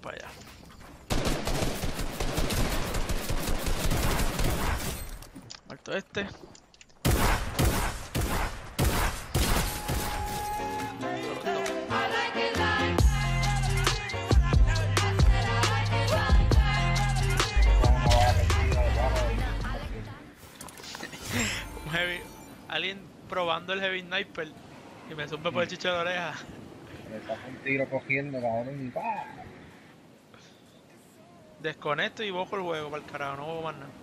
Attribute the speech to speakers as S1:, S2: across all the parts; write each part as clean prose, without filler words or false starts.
S1: para allá. Muerto este. Un heavy, alguien probando el heavy sniper y me zumba por el chicho de la oreja.
S2: Me saca un tiro cogiendo, cabrón, y ¡pah!
S1: Desconecto y bojo el juego para el carajo, no bojo más nada.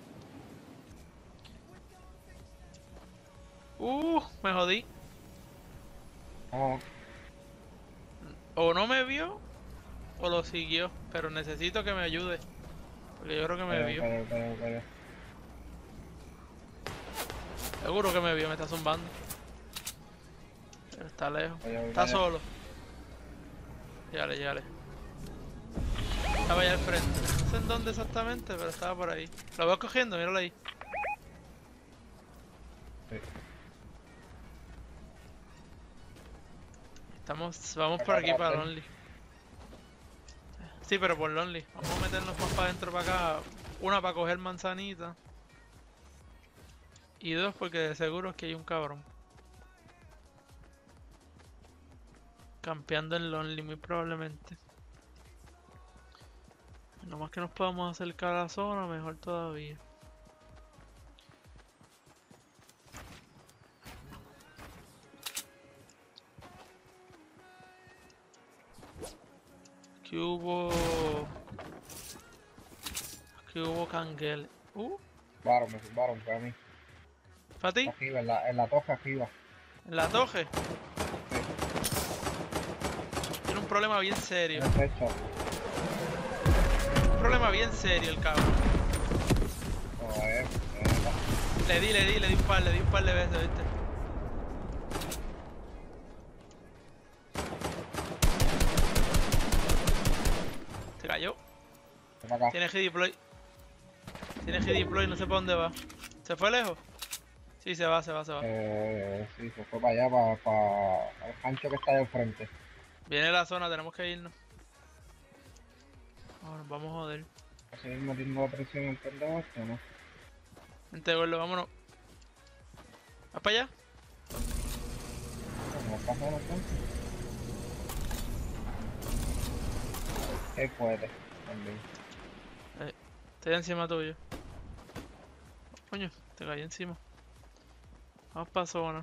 S1: Me jodí.
S2: No,
S1: O no me vio o lo siguió, pero necesito que me ayude. Porque yo creo que me vio.
S2: pero.
S1: Seguro que me vio, me está zumbando. Pero está lejos.
S2: Vaya.
S1: Está solo. Llegale. Estaba allá al frente. No sé en dónde exactamente, pero estaba por ahí. Lo veo cogiendo, míralo ahí.
S2: Sí.
S1: Vamos por aquí para Lonely. Sí, pero por Lonely. Vamos a meternos más para adentro, para acá. Una para coger manzanita. Y dos porque de seguro es que hay un cabrón. Campeando en Lonely muy probablemente. No más que nos podamos acercar a la zona, mejor todavía. Aquí hubo canguele.
S2: Me zumbaron, fue a mí.
S1: ¿Para ti?
S2: Arriba, en la toca arriba.
S1: ¿En la toje? Tiene un problema bien serio.
S2: En el techo.
S1: Un problema bien serio el cabrón.
S2: A ver,
S1: Le di un par de veces, ¿viste? Se cayó.
S2: ven acá.
S1: Tiene G-Deploy. No sé para dónde va. ¿Se fue lejos? Sí, se va.
S2: Sí, se fue para allá, para el rancho que está ahí al frente.
S1: Viene la zona, tenemos que irnos. Ahora vamos a joder.
S2: ¿Va a seguir metiendo la presión en el pendejo este o no?
S1: Vente, gordo, vámonos. ¿Vas para allá?
S2: ¿Cómo pasa la cosa? Él puede, también.
S1: Estoy encima tuyo. Coño, te caí encima. Vamos para zona.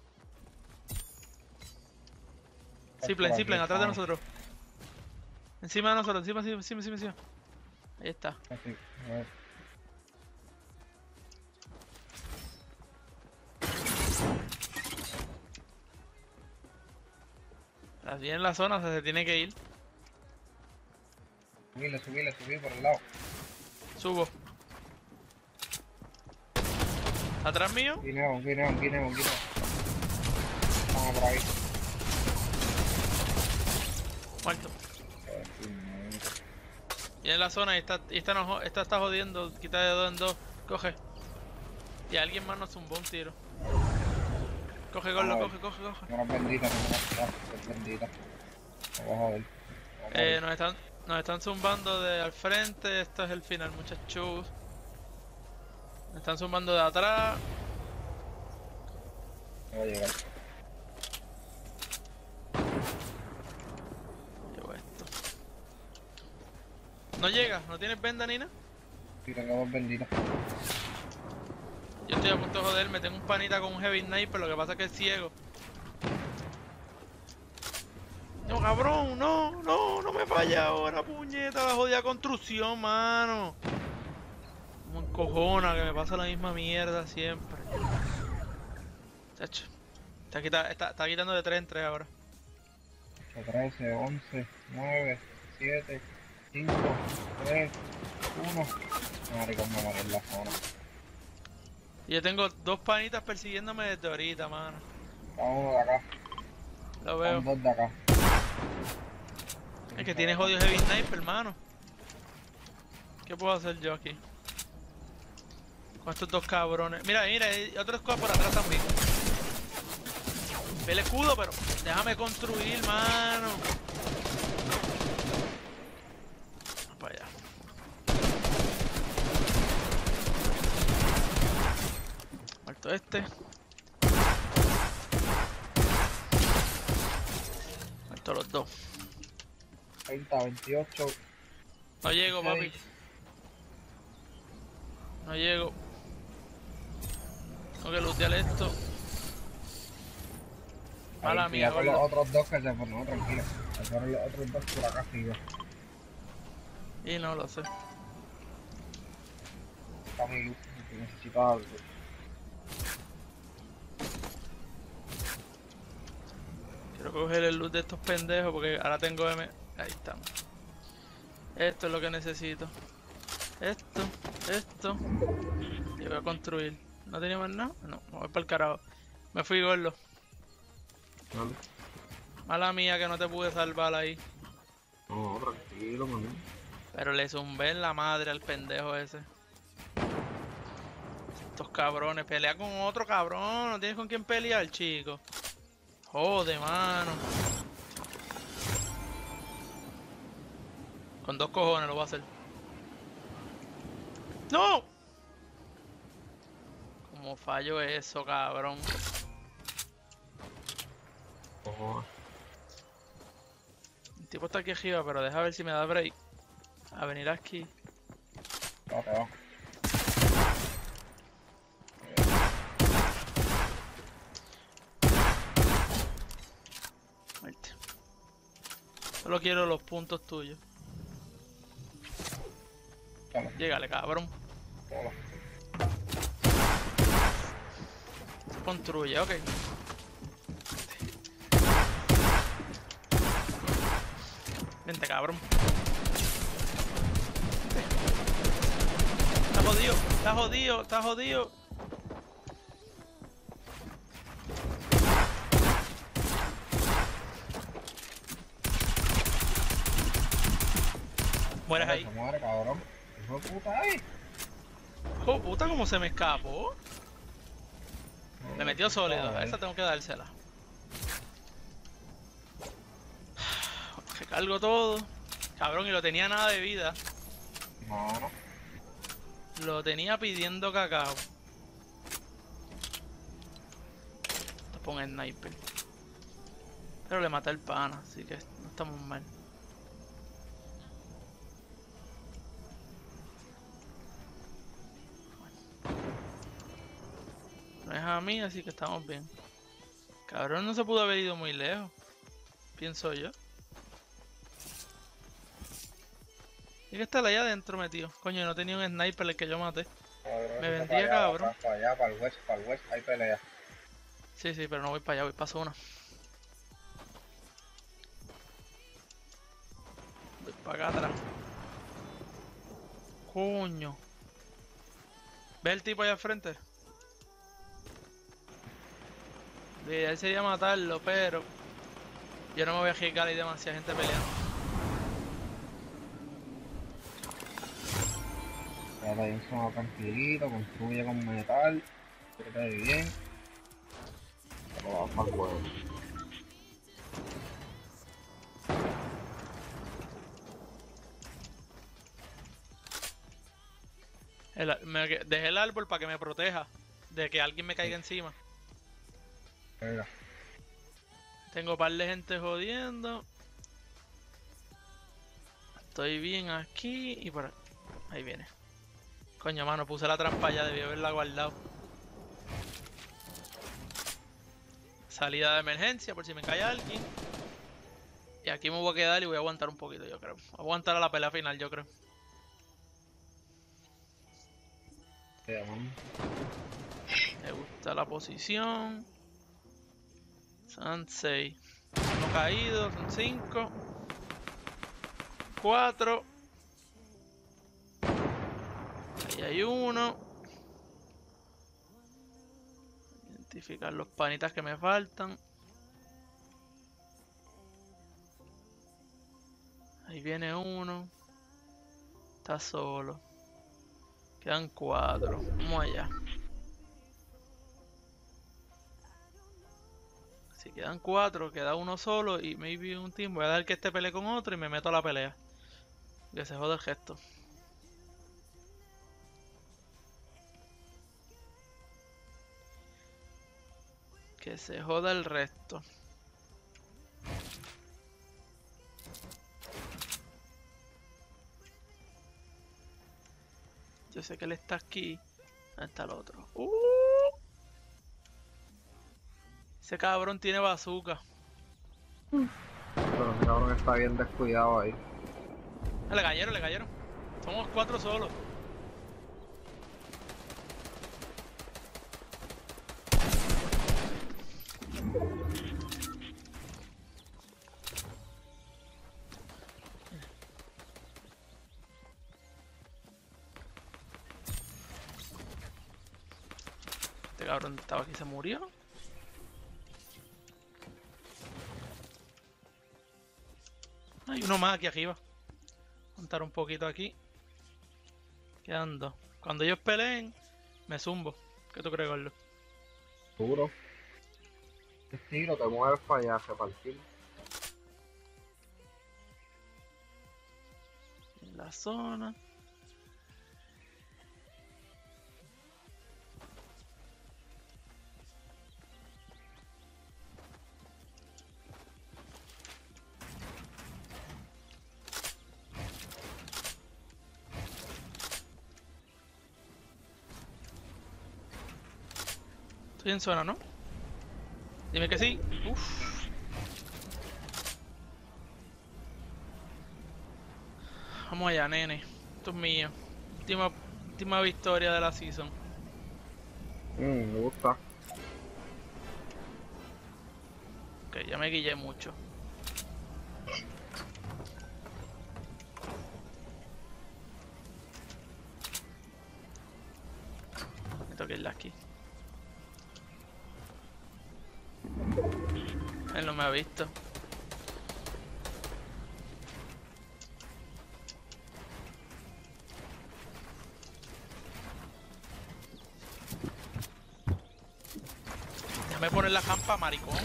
S1: Zipline, atrás de nosotros. Encima de nosotros, encima. Ahí está.
S2: Así, a ver.
S1: Así en la zona, o sea, se tiene que ir.
S2: Subí por el lado.
S1: Subo. ¿Atrás mío?
S2: Guineo. Vamos por ahí.
S1: Muerto. Y en la zona, esta está jodiendo, quita de 2 en 2. Coge. Y alguien más nos zumbó un tiro. Coge, Gordo, coge.
S2: Unas benditas, benditas. Vamos a ver.
S1: Nos están zumbando de al frente, esto es el final, muchachos. Nos están zumbando de atrás.
S2: No va a llegar.
S1: Llevo esto. No llega, no tienes venda, Nina.
S2: Sí, tengo 2 benditas.
S1: Yo estoy a punto de joderme, tengo un panita con un heavy sniper, lo que pasa es que es ciego. No, cabrón, no me falla ahora, puñeta, la jodida construcción, mano. Como encojona que me pasa la misma mierda siempre. Chacho, está quitando de 3 en 3 ahora.
S2: 13, 11, 9, 7, 5, 3, 1. Maricón, me morí en la zona.
S1: Y yo tengo 2 panitas persiguiéndome desde ahorita, mano.
S2: Está uno de acá.
S1: Lo veo.
S2: Están 2 de acá.
S1: Es que tiene jodido heavy sniper, hermano. ¿Qué puedo hacer yo aquí? Con estos 2 cabrones. Mira, hay otro squad por atrás también. Ve el escudo, pero déjame construir, mano. este. Muerto los dos.
S2: 30, 28.
S1: No llego, papi.
S2: 26.
S1: No llego. Tengo que lootear esto. Mala
S2: Ahí,
S1: mía,
S2: con los
S1: gordo.
S2: otros dos que se fueron, no, tranquilo. Se fueron los otros dos por acá arriba.
S1: Y no lo sé.
S2: Está mi luz, que necesito algo.
S1: Quiero coger el loot de estos pendejos porque ahora tengo M. Ahí estamos. Esto es lo que necesito. Esto. Y voy a construir. ¿No tenía más nada? No, me voy para el carajo. Me fui, gordo.
S2: Vale.
S1: Mala mía que no te pude salvar ahí.
S2: No, tranquilo, man.
S1: Pero le zumbé en la madre al pendejo ese. Estos cabrones. Pelea con otro cabrón. No tienes con quién pelear, chico. Jode, mano. Con 2 cojones lo voy a hacer. ¡No! Como fallo eso, cabrón.
S2: Ojo.
S1: El tipo está aquí arriba, pero deja ver si me da break. A venir aquí.
S2: Va, va.
S1: Muerte. Solo quiero los puntos tuyos.
S2: Dale,
S1: Llégale, cabrón.
S2: hola.
S1: Se construye, ok. Vente, cabrón. Está jodido, está jodido, está jodido. Mueres ahí.
S2: Se muere, cabrón. Hijo de puta, ahí.
S1: Oh, puta, como se me escapó. Me metió sólido, a esa tengo que dársela. Recargo todo. Cabrón, y lo tenía nada de vida.
S2: Mano.
S1: Lo tenía pidiendo cacao. Te pongo el sniper. Pero le maté el pana, así que no estamos mal. No es a mí, así que estamos bien. Cabrón, no se pudo haber ido muy lejos. Pienso yo. Tiene que estar allá adentro metido. Coño, no tenía un sniper el que yo maté.
S2: Cabrón,
S1: Me
S2: está
S1: vendía,
S2: para allá,
S1: cabrón.
S2: Para allá, para el west, hay pelea.
S1: Sí, pero no voy para allá, voy para zona. Voy para acá atrás. Coño. ¿Ves el tipo allá al frente? La idea sería matarlo, pero yo no me voy a arriesgar, hay demasiada gente peleando.
S2: Quédate ahí en zona tranquilito, construye con metal. Quédate bien. Pero vamos para el juego.
S1: Dejé el árbol para que me proteja de que alguien me caiga encima.
S2: Venga.
S1: Tengo un par de gente jodiendo. Estoy bien aquí y por ahí. Ahí viene. Coño, mano, puse la trampa ya, debí haberla guardado. Salida de emergencia por si me cae alguien. Y aquí me voy a quedar y voy a aguantar un poquito, yo creo. Voy a aguantar a la pelea final, yo creo.
S2: Vamos.
S1: Me gusta la posición. Son 6. Uno caído, son 5. 4. Ahí hay uno. Identificar los panitas que me faltan. Ahí viene uno. Está solo. Quedan 4. Vamos allá. Si quedan 4, queda uno solo y maybe un team. Voy a dar que este pelee con otro y me meto a la pelea. Que se jode el gesto. Que se joda el resto. Yo sé que él está aquí. ¿Dónde está el otro? Ese cabrón tiene bazooka.
S2: Pero ese cabrón está bien descuidado ahí.
S1: Le cayeron, le cayeron. Somos 4 solos. Este cabrón estaba aquí, se murió. Hay uno más aquí arriba. Contar un poquito aquí. Quedan 2. Cuando ellos peleen, me zumbo. ¿Qué tú crees, Gordo?
S2: Seguro. ¿Qué tiro te mueves para allá, repartir?
S1: En la zona. Estoy en zona, ¿no? Dime que sí. Uf. Vamos allá, nene. Esto es mío. Última victoria de la season.
S2: Me gusta.
S1: Ok, ya me guillé mucho. Me toca irla aquí. Él no me ha visto. Déjame poner la campa, maricón.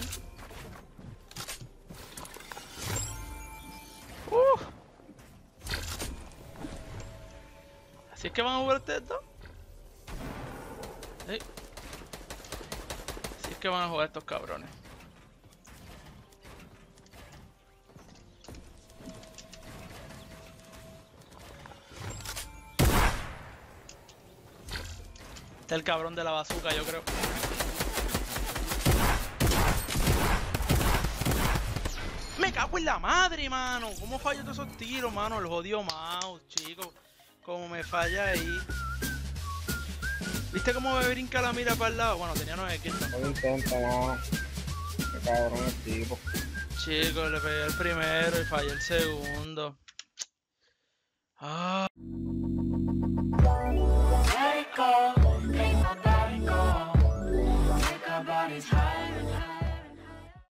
S1: ¿Así es que van a jugar ustedes dos? ¿Sí? Así es que van a jugar estos cabrones. Este es el cabrón de la bazooka, yo creo. Me cago en la madre, mano. ¿Cómo fallo todos esos tiros, mano? El jodido mouse, chico. Como me falla ahí. ¿Viste cómo me brinca la mira para el lado? Bueno, tenía 9 kills.
S2: No intenta, no. Qué cabrón el tipo.
S1: Chico, le pegué el primero y fallé el segundo. Ah.